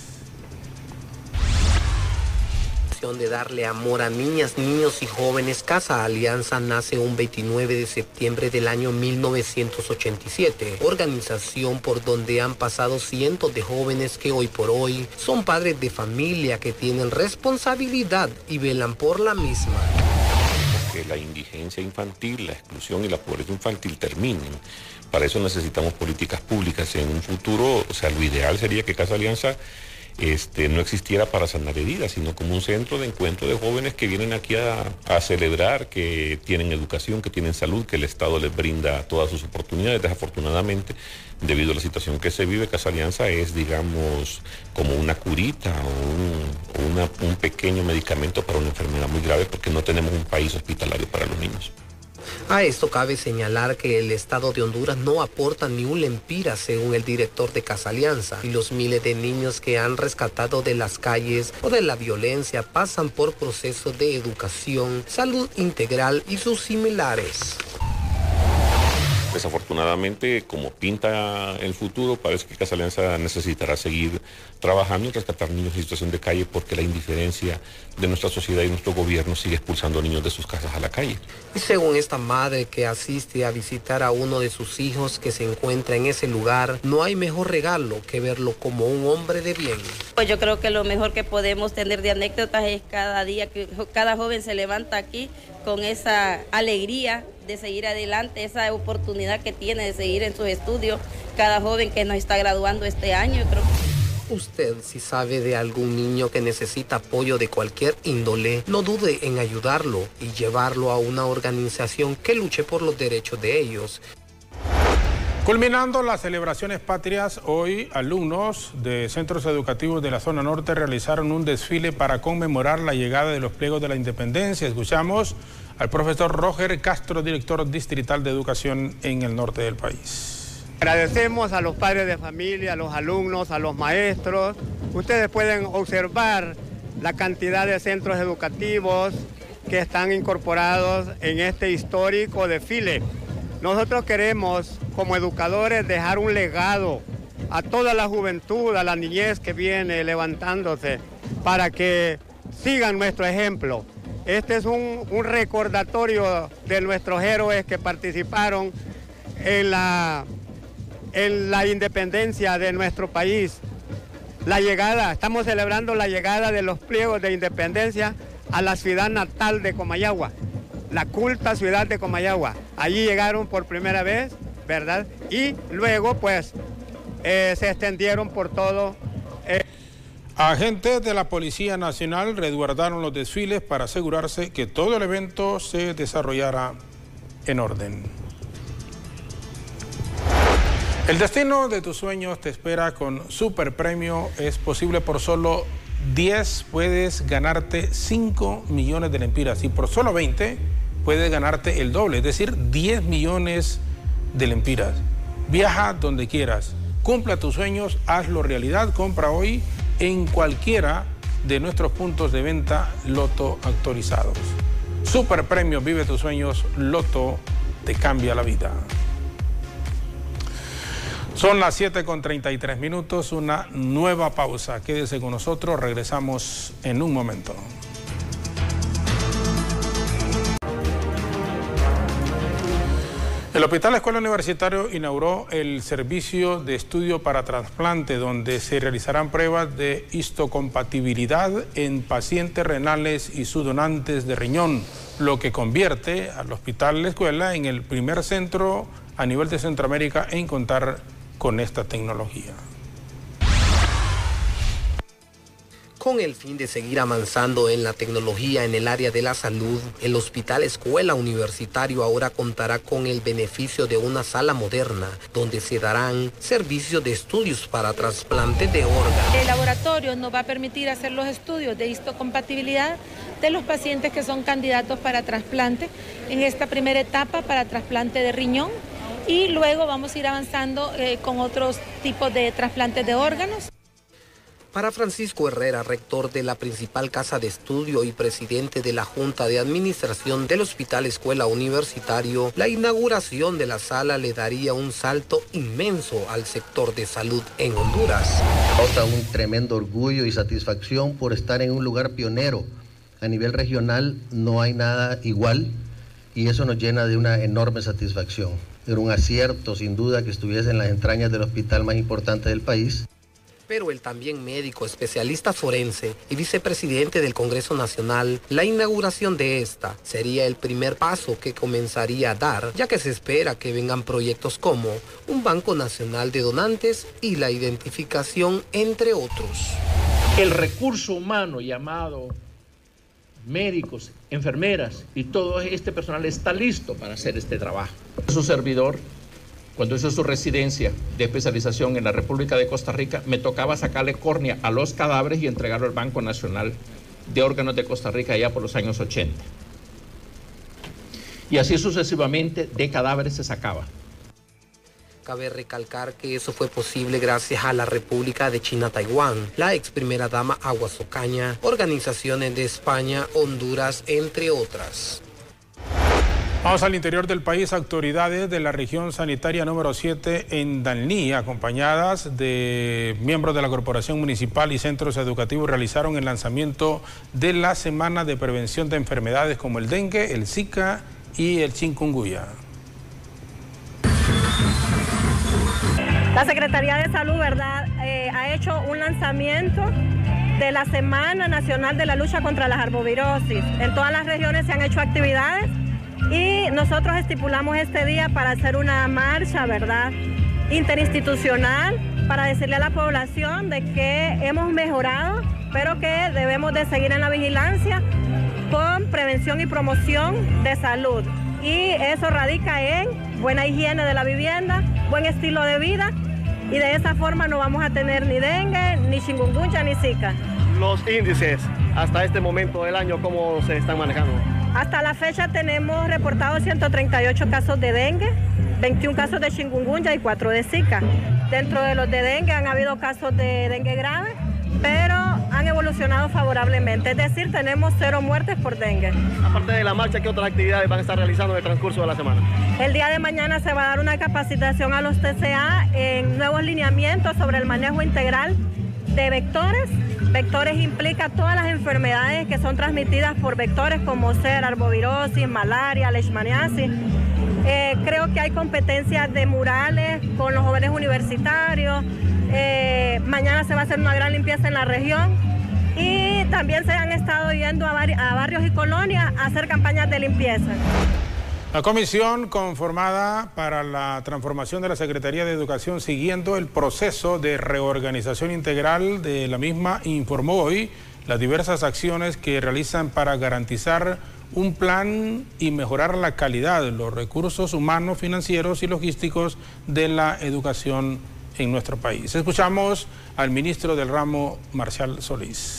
[SPEAKER 22] De darle amor a niñas, niños y jóvenes, Casa Alianza nace un veintinueve de septiembre del año mil novecientos ochenta y siete, organización por donde han pasado cientos de jóvenes que hoy por hoy son padres de familia que tienen responsabilidad y velan por la misma.
[SPEAKER 23] Que la indigencia infantil, la exclusión y la pobreza infantil terminen. Para eso necesitamos políticas públicas en un futuro. O sea, lo ideal sería que Casa Alianza Este, no existiera para sanar heridas, sino como un centro de encuentro de jóvenes que vienen aquí a, a celebrar, que tienen educación, que tienen salud, que el Estado les brinda todas sus oportunidades. Desafortunadamente, debido a la situación que se vive, Casa Alianza es, digamos, como una curita o, un, o una, un pequeño medicamento para una enfermedad muy grave, porque no tenemos un país hospitalario para los niños.
[SPEAKER 22] A esto cabe señalar que el Estado de Honduras no aporta ni un lempira, según el director de Casa Alianza, y los miles de niños que han rescatado de las calles o de la violencia pasan por procesos de educación, salud integral y sus similares.
[SPEAKER 23] Desafortunadamente, como pinta el futuro, parece que Casa Alianza necesitará seguir trabajando y rescatar niños en situación de calle porque la indiferencia de nuestra sociedad y nuestro gobierno sigue expulsando niños de sus casas a la calle.
[SPEAKER 22] Y según esta madre que asiste a visitar a uno de sus hijos que se encuentra en ese lugar, no hay mejor regalo que verlo como un hombre de bien.
[SPEAKER 24] Pues yo creo que lo mejor que podemos tener de anécdotas es cada día que cada joven se levanta aquí con esa alegría de seguir adelante, esa oportunidad que tiene de seguir en sus estudios, cada joven que nos está graduando este año. Yo creo.
[SPEAKER 22] Usted, si sabe de algún niño que necesita apoyo de cualquier índole, no dude en ayudarlo y llevarlo a una organización que luche por los derechos de ellos.
[SPEAKER 2] Culminando las celebraciones patrias, hoy alumnos de centros educativos de la zona norte realizaron un desfile para conmemorar la llegada de los pliegos de la independencia. Escuchamos al profesor Roger Castro, director distrital de educación en el norte del país.
[SPEAKER 1] Agradecemos a los padres de familia, a los alumnos, a los maestros. Ustedes pueden observar la cantidad de centros educativos que están incorporados en este histórico desfile. Nosotros queremos, como educadores, dejar un legado a toda la juventud, a la niñez que viene levantándose, para que sigan nuestro ejemplo. Este es un, un recordatorio de nuestros héroes que participaron en la, en la independencia de nuestro país. La llegada, estamos celebrando la llegada de los pliegos de independencia a la ciudad natal de Comayagua, la culta ciudad de Comayagua. Allí llegaron por primera vez, ¿verdad? Y luego, pues, eh, se extendieron por todo. Eh.
[SPEAKER 2] Agentes de la Policía Nacional resguardaron los desfiles para asegurarse que todo el evento se desarrollara en orden. El destino de tus sueños te espera con Super Premio. Es posible por solo diez, puedes ganarte cinco millones de lempiras. Y por solo veinte, puedes ganarte el doble, es decir, diez millones de lempiras. Viaja donde quieras, cumpla tus sueños, hazlo realidad. Compra hoy en cualquiera de nuestros puntos de venta Loto autorizados. Super Premio, vive tus sueños, Loto te cambia la vida. Son las siete con treinta y tres minutos, una nueva pausa. Quédese con nosotros, regresamos en un momento. El Hospital Escuela Universitario inauguró el servicio de estudio para trasplante, donde se realizarán pruebas de histocompatibilidad en pacientes renales y sus donantes de riñón, lo que convierte al Hospital La Escuela en el primer centro a nivel de Centroamérica en contar con esta tecnología.
[SPEAKER 22] Con el fin de seguir avanzando en la tecnología en el área de la salud, el Hospital Escuela Universitario ahora contará con el beneficio de una sala moderna, donde se darán servicios de estudios para trasplante de órganos.
[SPEAKER 3] El laboratorio nos va a permitir hacer los estudios de histocompatibilidad de los pacientes que son candidatos para trasplante en esta primera etapa para trasplante de riñón, y luego vamos a ir avanzando eh, con otros tipos de trasplantes de órganos.
[SPEAKER 22] Para Francisco Herrera, rector de la principal casa de estudio y presidente de la Junta de Administración del Hospital Escuela Universitario, la inauguración de la sala le daría un salto inmenso al sector de salud en Honduras.
[SPEAKER 5] Causa un tremendo orgullo y satisfacción por estar en un lugar pionero. A nivel regional no hay nada igual y eso nos llena de una enorme satisfacción. Era un acierto, sin duda, que estuviese en las entrañas del hospital más importante del país.
[SPEAKER 22] Pero el también médico, especialista forense y vicepresidente del Congreso Nacional, la inauguración de esta sería el primer paso que comenzaría a dar, ya que se espera que vengan proyectos como un Banco Nacional de Donantes y la identificación, entre otros.
[SPEAKER 6] El recurso humano llamado médicos, enfermeras y todo este personal está listo para hacer este trabajo. Su servidor, cuando hizo su residencia de especialización en la República de Costa Rica, me tocaba sacarle córnea a los cadáveres y entregarlo al Banco Nacional de Órganos de Costa Rica allá por los años ochenta. Y así sucesivamente de cadáveres se sacaba.
[SPEAKER 22] Cabe recalcar que eso fue posible gracias a la República de China-Taiwán, la ex primera dama Aguas Ocaña, organizaciones de España, Honduras, entre otras.
[SPEAKER 2] Vamos al interior del país. Autoridades de la región sanitaria número siete en Danlí, acompañadas de miembros de la Corporación Municipal y centros educativos, realizaron el lanzamiento de la Semana de Prevención de Enfermedades como el dengue, el zika y el chikungunya.
[SPEAKER 25] La Secretaría de Salud, ¿verdad?, eh, ha hecho un lanzamiento de la Semana Nacional de la Lucha contra la Arbovirosis. En todas las regiones se han hecho actividades y nosotros estipulamos este día para hacer una marcha, ¿verdad?, interinstitucional para decirle a la población de que hemos mejorado, pero que debemos de seguir en la vigilancia con prevención y promoción de salud. Y eso radica en buena higiene de la vivienda, buen estilo de vida, y de esa forma no vamos a tener ni dengue, ni chikungunya, ni zika.
[SPEAKER 4] Los índices hasta este momento del año, ¿cómo se están manejando?
[SPEAKER 25] Hasta la fecha tenemos reportados ciento treinta y ocho casos de dengue, veintiún casos de chikungunya y cuatro de zika. Dentro de los de dengue han habido casos de dengue grave, pero han evolucionado favorablemente, es decir, tenemos cero muertes por dengue.
[SPEAKER 4] Aparte de la marcha, ¿qué otras actividades van a estar realizando en el transcurso de la semana?
[SPEAKER 25] El día de mañana se va a dar una capacitación a los T C A en nuevos lineamientos sobre el manejo integral de vectores. Vectores implica todas las enfermedades que son transmitidas por vectores como ser arbovirosis, malaria, leishmaniasis. Eh, creo que hay competencias de murales con los jóvenes universitarios. Eh, mañana se va a hacer una gran limpieza en la región y también se han estado yendo a, bar a barrios y colonias a hacer campañas de limpieza.
[SPEAKER 2] La comisión conformada para la transformación de la Secretaría de Educación, siguiendo el proceso de reorganización integral de la misma, informó hoy las diversas acciones que realizan para garantizar un plan y mejorar la calidad de los recursos humanos, financieros y logísticos de la educación en nuestro país. Escuchamos al ministro del ramo, Marcial Solís.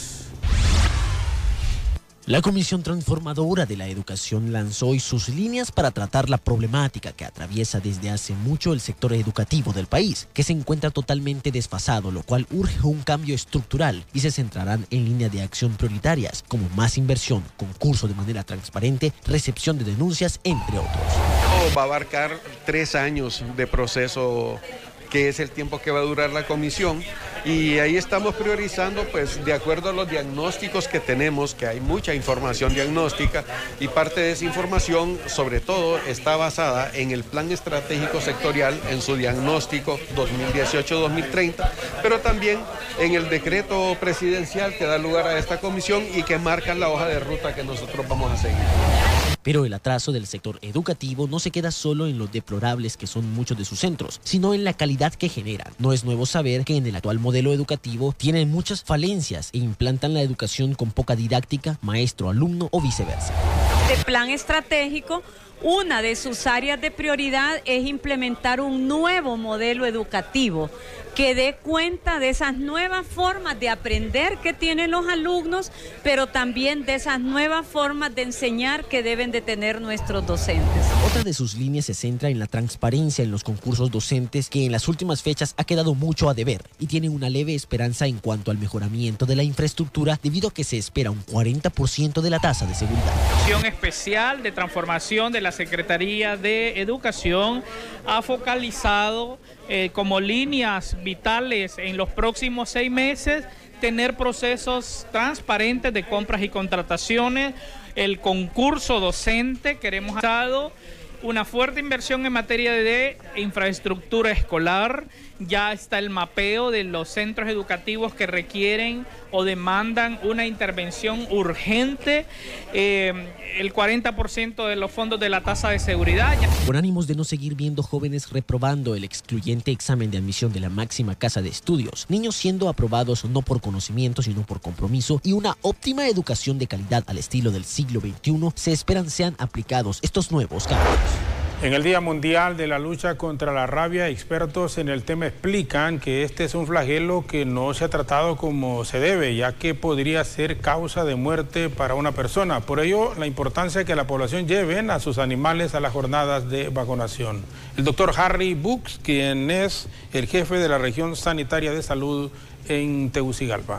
[SPEAKER 7] La Comisión Transformadora de la Educación lanzó hoy sus líneas para tratar la problemática que atraviesa desde hace mucho el sector educativo del país, que se encuentra totalmente desfasado, lo cual urge un cambio estructural y se centrarán en líneas de acción prioritarias, como más inversión, concurso de manera transparente, recepción de denuncias, entre otros.
[SPEAKER 8] Va a abarcar tres años de proceso, que es el tiempo que va a durar la comisión, y ahí estamos priorizando pues de acuerdo a los diagnósticos que tenemos, que hay mucha información diagnóstica, y parte de esa información sobre todo está basada en el plan estratégico sectorial, en su diagnóstico dos mil dieciocho dos mil treinta, pero también en el decreto presidencial que da lugar a esta comisión y que marca la hoja de ruta que nosotros vamos a seguir.
[SPEAKER 7] Pero el atraso del sector educativo no se queda solo en los deplorables que son muchos de sus centros, sino en la calidad que generan. No es nuevo saber que en el actual modelo educativo tienen muchas falencias e implantan la educación con poca didáctica, maestro-alumno o viceversa.
[SPEAKER 9] De plan estratégico, una de sus áreas de prioridad es implementar un nuevo modelo educativo que dé cuenta de esas nuevas formas de aprender que tienen los alumnos, pero también de esas nuevas formas de enseñar que deben de tener nuestros docentes.
[SPEAKER 7] Otra de sus líneas se centra en la transparencia en los concursos docentes, que en las últimas fechas ha quedado mucho a deber y tiene una leve esperanza en cuanto al mejoramiento de la infraestructura, debido a que se espera un cuarenta por ciento de la tasa de seguridad.
[SPEAKER 11] La Comisión Especial de Transformación de la Secretaría de Educación ha focalizado eh, como líneas vitales en los próximos seis meses tener procesos transparentes de compras y contrataciones, el concurso docente, queremos dado una fuerte inversión en materia de infraestructura escolar. Ya está el mapeo de los centros educativos que requieren o demandan una intervención urgente, eh, el cuarenta por ciento de los fondos de la tasa de seguridad.
[SPEAKER 7] Con ánimos de no seguir viendo jóvenes reprobando el excluyente examen de admisión de la máxima casa de estudios, niños siendo aprobados no por conocimiento sino por compromiso y una óptima educación de calidad al estilo del siglo veintiuno, se esperan sean aplicados estos nuevos cambios.
[SPEAKER 2] En el Día Mundial de la Lucha contra la Rabia, expertos en el tema explican que este es un flagelo que no se ha tratado como se debe, ya que podría ser causa de muerte para una persona. Por ello, la importancia de que la población lleven a sus animales a las jornadas de vacunación. El doctor Harry Bux, quien es el jefe de la región sanitaria de salud en Tegucigalpa.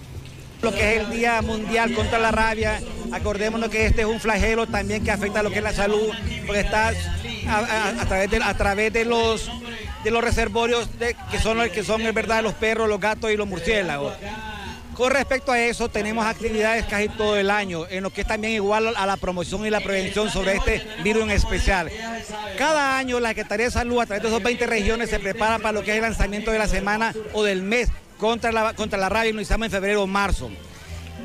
[SPEAKER 26] Lo que es el Día Mundial contra la Rabia, acordémonos que este es un flagelo también que afecta a lo que es la salud, porque está a, a, a través de, a través de los de los reservorios de, que son que son en verdad los perros, los gatos y los murciélagos. Con respecto a eso, tenemos actividades casi todo el año, en lo que es también igual a la promoción y la prevención sobre este virus en especial. Cada año la Secretaría de Salud, a través de esos veinte regiones, se prepara para lo que es el lanzamiento de la semana o del mes contra la, contra la rabia, y lo iniciamos en febrero o marzo.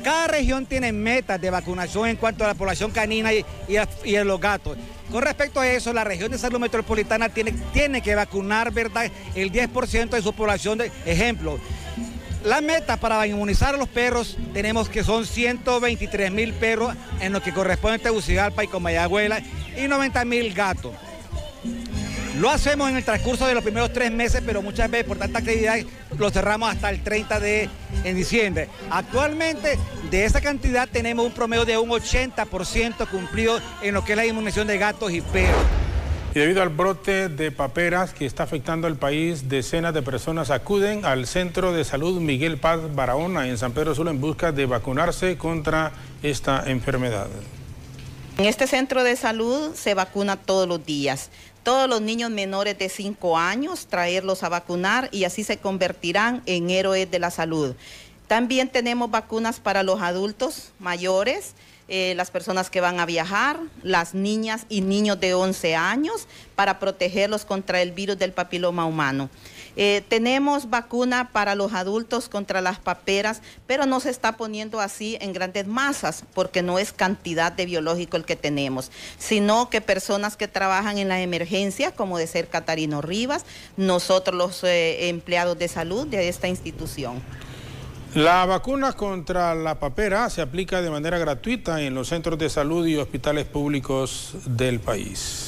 [SPEAKER 26] Cada región tiene metas de vacunación en cuanto a la población canina y, y, a, y a los gatos. Con respecto a eso, la región de salud metropolitana tiene, tiene que vacunar, ¿verdad?, el diez por ciento de su población. De ejemplo, la meta para inmunizar a los perros tenemos que son ciento veintitrés mil perros en lo que corresponde a Tegucigalpa y Comayagüela y noventa mil gatos. Lo hacemos en el transcurso de los primeros tres meses, pero muchas veces por tanta actividad lo cerramos hasta el treinta de diciembre. Actualmente de esa cantidad tenemos un promedio de un ochenta por ciento cumplido en lo que es la inmunización de gatos y perros.
[SPEAKER 2] Y debido al brote de paperas que está afectando al país, decenas de personas acuden al Centro de Salud Miguel Paz Barahona en San Pedro Sula en busca de vacunarse contra esta enfermedad.
[SPEAKER 12] En este centro de salud se vacuna todos los días. Todos los niños menores de cinco años, traerlos a vacunar y así se convertirán en héroes de la salud. También tenemos vacunas para los adultos mayores, eh, las personas que van a viajar, las niñas y niños de once años, para protegerlos contra el virus del papiloma humano. Eh, tenemos vacuna para los adultos contra las paperas, pero no se está poniendo así en grandes masas porque no es cantidad de biológico el que tenemos, sino que personas que trabajan en la emergencia, como de ser Catarino Rivas, nosotros los eh, empleados de salud de esta institución.
[SPEAKER 2] La vacuna contra la papera se aplica de manera gratuita en los centros de salud y hospitales públicos del país.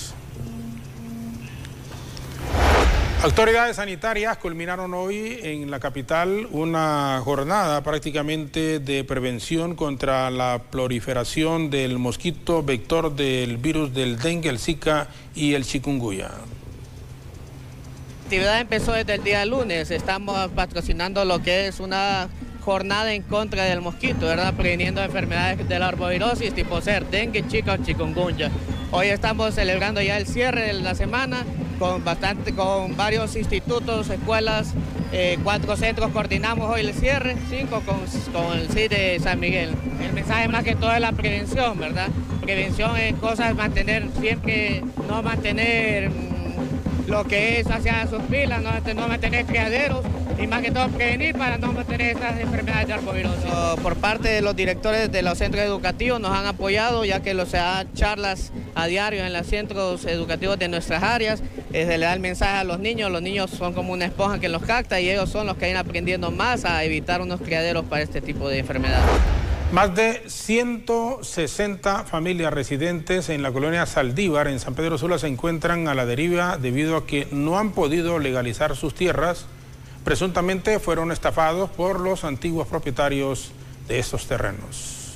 [SPEAKER 2] Autoridades sanitarias culminaron hoy en la capital una jornada prácticamente de prevención contra la proliferación del mosquito vector del virus del dengue, el Zika y el chikungunya.
[SPEAKER 13] La actividad empezó desde el día lunes, estamos patrocinando lo que es una jornada en contra del mosquito, ¿verdad? Previniendo enfermedades de la arbovirosis tipo ser dengue, Zika o chikungunya. Hoy estamos celebrando ya el cierre de la semana con, bastante, con varios institutos, escuelas, eh, cuatro centros coordinamos hoy el cierre, cinco con, con el C I D de San Miguel. El mensaje más que todo es la prevención, ¿verdad? Prevención es cosas, mantener siempre, no mantener mmm, lo que es hacia sus pilas, no, no mantener criaderos y más que todo prevenir para no mantener estas enfermedades de arbovirosis. Uh, por parte de los directores de los centros educativos nos han apoyado ya que se dan charlas a diario en los centros educativos de nuestras áreas. Eh, se le da el mensaje a los niños, los niños son como una esponja que los capta y ellos son los que van aprendiendo más a evitar unos criaderos para este tipo de enfermedades.
[SPEAKER 2] Más de ciento sesenta familias residentes en la colonia Saldívar, en San Pedro Sula, se encuentran a la deriva debido a que no han podido legalizar sus tierras. Presuntamente fueron estafados por los antiguos propietarios de estos terrenos.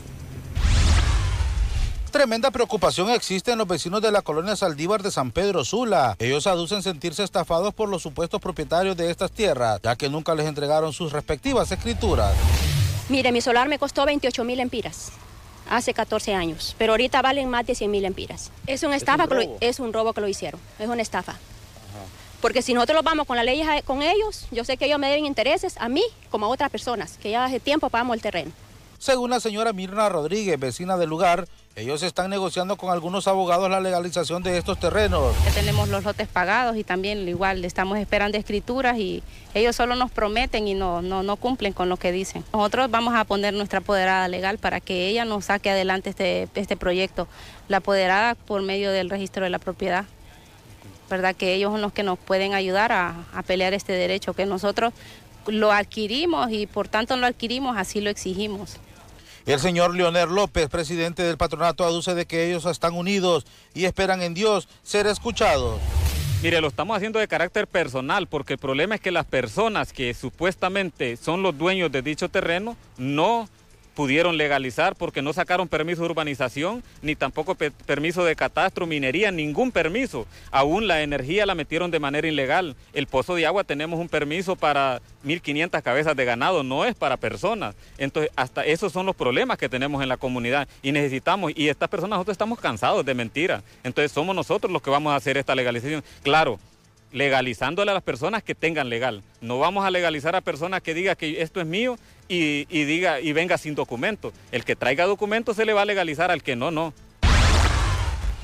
[SPEAKER 14] Tremenda preocupación existe en los vecinos de la colonia Saldívar de San Pedro Sula. Ellos aducen sentirse estafados por los supuestos propietarios de estas tierras, ya que nunca les entregaron sus respectivas escrituras.
[SPEAKER 15] Mire, mi solar me costó veintiocho mil empiras hace catorce años, pero ahorita valen más de cien mil empiras. Es una estafa, ¿Es un, que lo, es un robo que lo hicieron, es una estafa. Porque si nosotros vamos con la ley con ellos, yo sé que ellos me deben intereses a mí como a otras personas, que ya hace tiempo pagamos el terreno.
[SPEAKER 14] Según la señora Mirna Rodríguez, vecina del lugar, ellos están negociando con algunos abogados la legalización de estos terrenos.
[SPEAKER 15] Ya tenemos los lotes pagados y también igual estamos esperando escrituras y ellos solo nos prometen y no, no, no cumplen con lo que dicen. Nosotros vamos a poner nuestra apoderada legal para que ella nos saque adelante este, este proyecto, la apoderada por medio del registro de la propiedad. ¿Verdad? Que ellos son los que nos pueden ayudar a, a pelear este derecho, que nosotros lo adquirimos y por tanto lo adquirimos, así lo exigimos.
[SPEAKER 14] El señor Leonel López, presidente del patronato, aduce de que ellos están unidos y esperan en Dios ser escuchados.
[SPEAKER 16] Mire, lo estamos haciendo de carácter personal porque el problema es que las personas que supuestamente son los dueños de dicho terreno no pudieron legalizar porque no sacaron permiso de urbanización, ni tampoco pe permiso de catastro, minería, ningún permiso. Aún la energía la metieron de manera ilegal. El pozo de agua tenemos un permiso para mil quinientas cabezas de ganado, no es para personas. Entonces, hasta esos son los problemas que tenemos en la comunidad y necesitamos, y estas personas nosotros estamos cansados de mentiras. Entonces, somos nosotros los que vamos a hacer esta legalización. Claro, legalizándole a las personas que tengan legal. No vamos a legalizar a personas que digan que esto es mío y, y, diga, y venga sin documento. El que traiga documentos se le va a legalizar, al que no, no.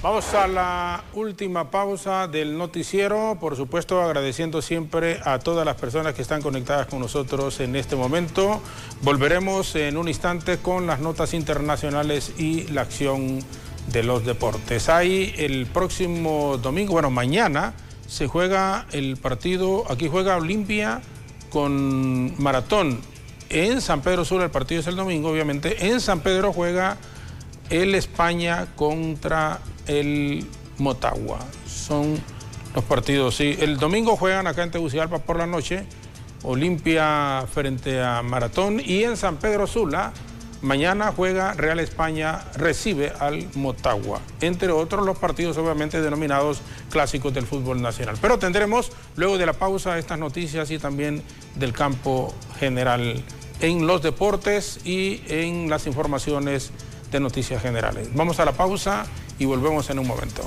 [SPEAKER 2] Vamos a la última pausa del noticiero, por supuesto agradeciendo siempre a todas las personas que están conectadas con nosotros en este momento. Volveremos en un instante con las notas internacionales y la acción de los deportes. Hay el próximo domingo, bueno, mañana se juega el partido, aquí juega Olimpia con Maratón. En San Pedro Sula el partido es el domingo, obviamente. En San Pedro juega el España contra el Motagua. Son los partidos, sí. El domingo juegan acá en Tegucigalpa por la noche, Olimpia frente a Maratón, y en San Pedro Sula mañana juega Real España, recibe al Motagua, entre otros los partidos obviamente denominados clásicos del fútbol nacional. Pero tendremos luego de la pausa estas noticias y también del campo general en los deportes y en las informaciones de noticias generales. Vamos a la pausa y volvemos en un momento.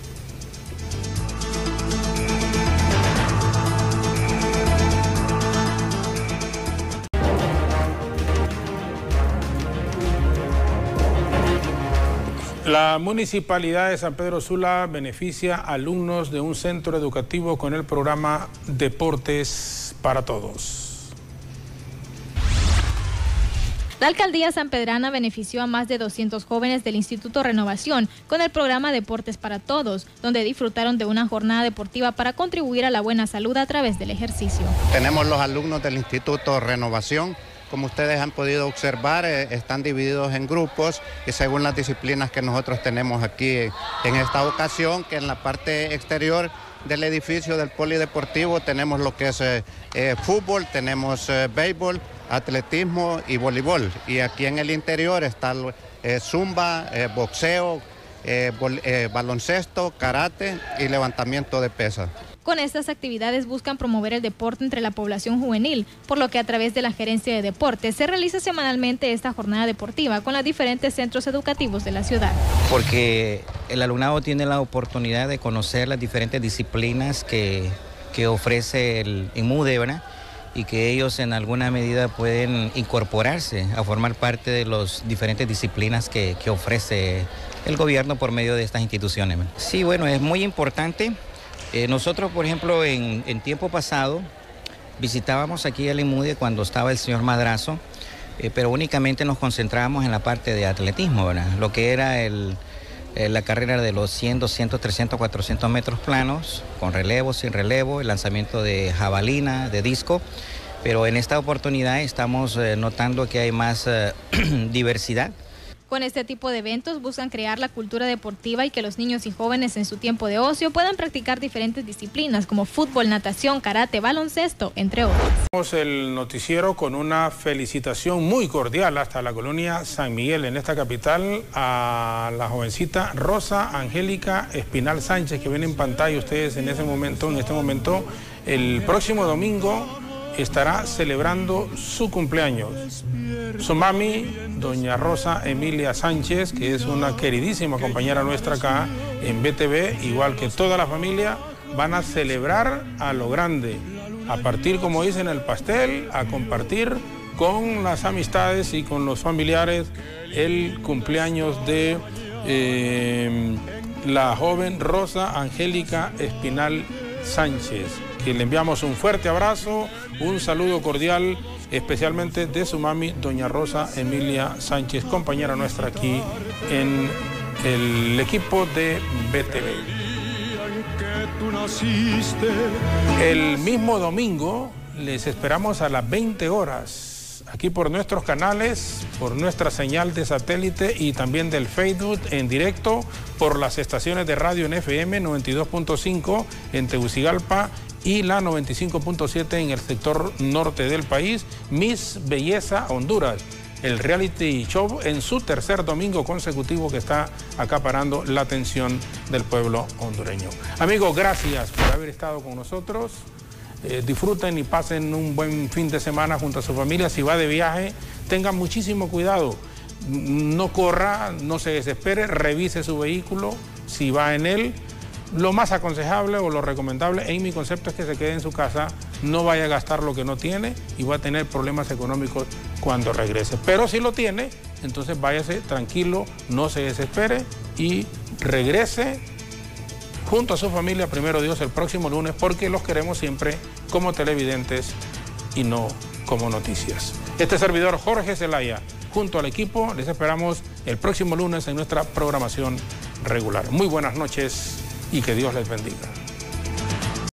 [SPEAKER 2] La Municipalidad de San Pedro Sula beneficia a alumnos de un centro educativo con el programa Deportes para Todos.
[SPEAKER 10] La alcaldía sanpedrana benefició a más de doscientos jóvenes del Instituto Renovación con el programa Deportes para Todos, donde disfrutaron de una jornada deportiva para contribuir a la buena salud a través del ejercicio.
[SPEAKER 17] Tenemos los alumnos del Instituto Renovación. Como ustedes han podido observar, eh, están divididos en grupos y según las disciplinas que nosotros tenemos aquí en esta ocasión, que en la parte exterior del edificio del polideportivo tenemos lo que es eh, eh, fútbol, tenemos eh, béisbol, atletismo y voleibol. Y aquí en el interior está eh, zumba, eh, boxeo, eh, bol, eh, baloncesto, karate y levantamiento de pesas.
[SPEAKER 10] Con estas actividades buscan promover el deporte entre la población juvenil, por lo que a través de la Gerencia de Deportes se realiza semanalmente esta jornada deportiva con los diferentes centros educativos de la ciudad.
[SPEAKER 18] Porque el alumnado tiene la oportunidad de conocer las diferentes disciplinas que, que ofrece el INMUDE, ¿verdad? Y que ellos en alguna medida pueden incorporarse a formar parte de las diferentes disciplinas que, que ofrece el gobierno por medio de estas instituciones. Sí, bueno, es muy importante. Eh, nosotros, por ejemplo, en, en tiempo pasado visitábamos aquí el INMUDE cuando estaba el señor Madrazo, eh, pero únicamente nos concentrábamos en la parte de atletismo, ¿verdad? Lo que era el, eh, la carrera de los cien, doscientos, trescientos, cuatrocientos metros planos, con relevo, sin relevo, el lanzamiento de jabalina, de disco, pero en esta oportunidad estamos eh, notando que hay más eh, diversidad.
[SPEAKER 10] Con este tipo de eventos buscan crear la cultura deportiva y que los niños y jóvenes en su tiempo de ocio puedan practicar diferentes disciplinas como fútbol, natación, karate, baloncesto, entre otros.
[SPEAKER 2] Tenemos el noticiero con una felicitación muy cordial hasta la colonia San Miguel en esta capital a la jovencita Rosa Angélica Espinal Sánchez, que ven en pantalla ustedes en ese momento, en este momento. El próximo domingo estará celebrando su cumpleaños. Su mami, doña Rosa Emilia Sánchez, que es una queridísima compañera nuestra acá en B T V, igual que toda la familia, van a celebrar a lo grande, a partir, como dicen, el pastel, a compartir con las amistades y con los familiares el cumpleaños de eh, la joven Rosa Angélica Espinal Sánchez, que le enviamos un fuerte abrazo, un saludo cordial, especialmente de su mami, doña Rosa Emilia Sánchez, compañera nuestra aquí en el equipo de B T V. El mismo domingo les esperamos a las veinte horas, aquí por nuestros canales, por nuestra señal de satélite y también del Facebook en directo, por las estaciones de radio en F M noventa y dos punto cinco en Tegucigalpa y la noventa y cinco punto siete en el sector norte del país, Miss Belleza Honduras, el reality show en su tercer domingo consecutivo que está acaparando la atención del pueblo hondureño. Amigos, gracias por haber estado con nosotros. Eh, disfruten y pasen un buen fin de semana junto a su familia. Si va de viaje, tengan muchísimo cuidado. No corra, no se desespere, revise su vehículo, si va en él. Lo más aconsejable o lo recomendable en mi concepto es que se quede en su casa, no vaya a gastar lo que no tiene y va a tener problemas económicos cuando regrese. Pero si lo tiene, entonces váyase tranquilo, no se desespere y regrese junto a su familia, primero Dios, el próximo lunes, porque los queremos siempre como televidentes y no como noticias. Este servidor Jorge Zelaya, junto al equipo, les esperamos el próximo lunes en nuestra programación regular. Muy buenas noches y que Dios les bendiga.